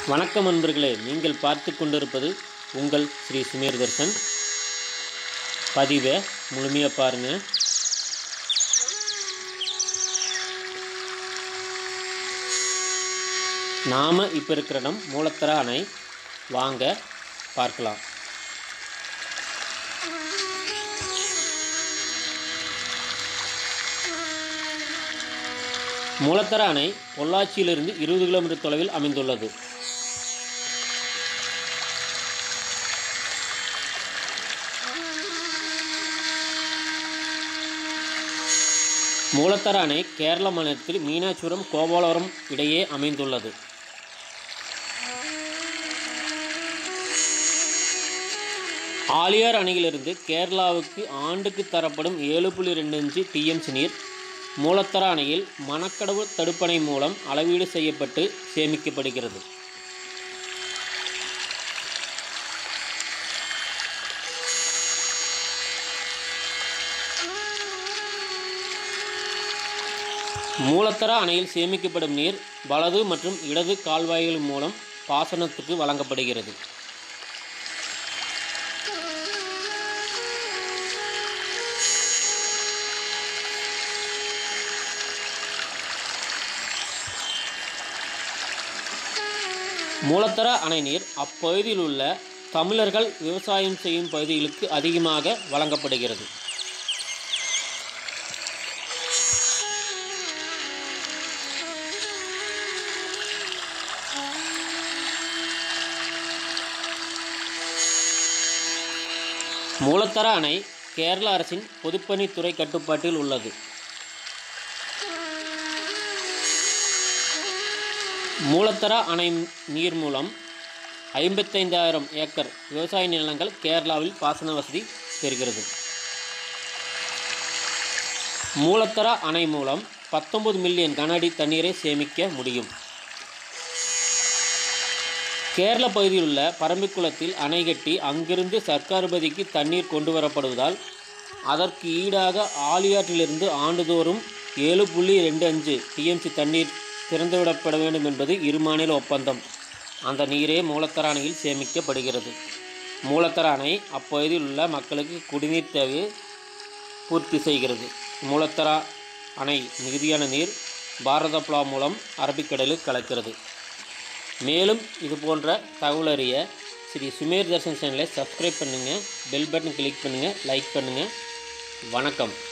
வணக்கம் நண்பர்களே, நீங்கள் பார்த்து கொண்டிருப்பது உங்கள் ஸ்ரீ சுமேர் தர்ஷன். பதிவை முழுமையாக பாருங்கள். நாம் இப்போ இருக்கிற இடம் மூலத்தர அணை. வாங்க பார்க்கலாம். மூலத்தர அணை பொள்ளாச்சியிலிருந்து 20 கிலோமீட்டர் தொலைவில் அமைந்துள்ளது. மூலத்தர அணை கேரள மாநிலத்தில் மீனாட்சிபுரம் கோபாலபுரம் இடையே அமைந்துள்ளது. ஆலியார் அணையிலிருந்து கேரளாவுக்கு ஆண்டுக்கு தரப்படும் 7.25 TMC நீர் மூலத்தர அணையில் மணக்கடவு தடுப்பணை மூலம் அளவீடு செய்யப்பட்டு சேமிக்கப்படுகிறது. மூலத்தர அணையில் சேமிக்கப்படும் நீர் வலது மற்றும் இடது கால்வாய்கள் மூலம் பாசனத்துக்கு வழங்கப்படுகிறது. மூலத்தர அணை நீர் அப்பகுதியில் உள்ள தமிழர்கள் விவசாயம் செய்யும் பகுதிகளுக்கு அதிகமாக வழங்கப்படுகிறது. மூலத்தர அணை கேரள அரசின் பொதுப்பணித்துறை கட்டுப்பாட்டில் உள்ளது. மூலத்தர அணை நீர் மூலம் 55,000 ஏக்கர் விவசாய நிலங்கள் கேரளாவில் பாசன வசதி பெறுகிறது. மூலத்தர அணை மூலம் 19 மில்லியன் கன அடி தண்ணீரை சேமிக்க முடியும். கேரள பகுதியில் உள்ள பரம்பிக்குளத்தில் அணை கட்டி அங்கிருந்து சர்க்கார்பதிக்கு தண்ணீர் கொண்டு வரப்படுவதால் அதற்கு ஈடாக ஆலியாற்றிலிருந்து ஆண்டுதோறும் 7.25 TMC தண்ணீர் திறந்துவிடப்பட வேண்டும் என்பது இரு மாநில ஒப்பந்தம். அந்த நீரே மூலத்தர அணையில் சேமிக்கப்படுகிறது. மூலத்தர அணை அப்பகுதியில் உள்ள மக்களுக்கு குடிநீர் தேவையை பூர்த்தி செய்கிறது. மூலத்தர அணை மிகுதியான நீர் பாரதப்புழா மூலம் அரபிக்கடலில் கலக்கிறது. மேலும் இது போன்ற தகவல் அறிய ஸ்ரீ சுமேர் தர்ஷன் சேனலை சப்ஸ்கிரைப் பண்ணுங்கள், பெல் பட்டன் கிளிக் பண்ணுங்கள், லைக் பண்ணுங்கள். வணக்கம்.